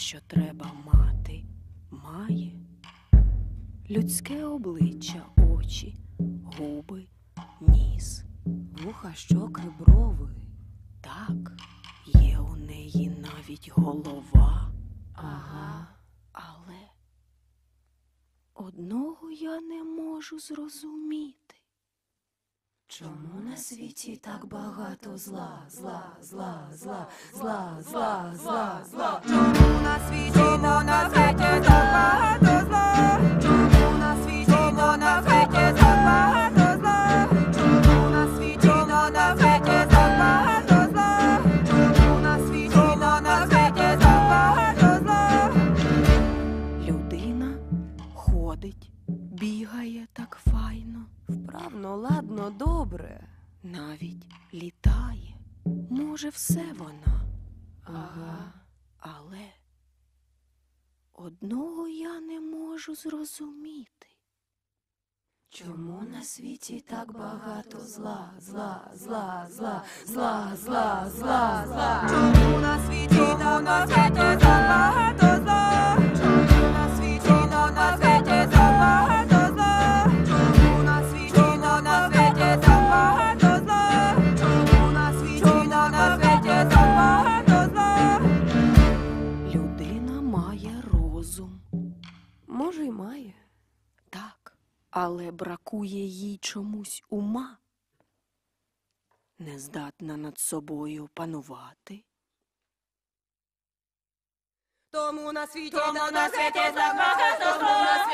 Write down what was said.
що треба мати, має. Людське обличчя, очі, губи, ніс, вуха, щоки, брови. Так, є у неї навіть голова. Ага. Але одного я не можу зрозуміти. Чому на світі так багато зла, зла, зла, зла, зла, зла, зла, зла? Чому на світі так багато зла? Чому на світі так багато зла? Чому на світі так багато зла? Чому на світі так багато зла? Людина ходить, бігає так файно, Вправно, ладно, добре. навіть літає. Може, все вона. Ага. Але одного я не можу зрозуміти. Чому на світі так багато зла, зла, зла, зла, зла, зла, зла, зла? Чому на світі так багато зла? Чому на світі так багато зла? Чому на світі так багато зла? Чому на світі так багато зла? Людина має розум. Може, й має. Так, але бракує їй чомусь ума. Не здатна над собою панувати. Тому на світі так багато зла.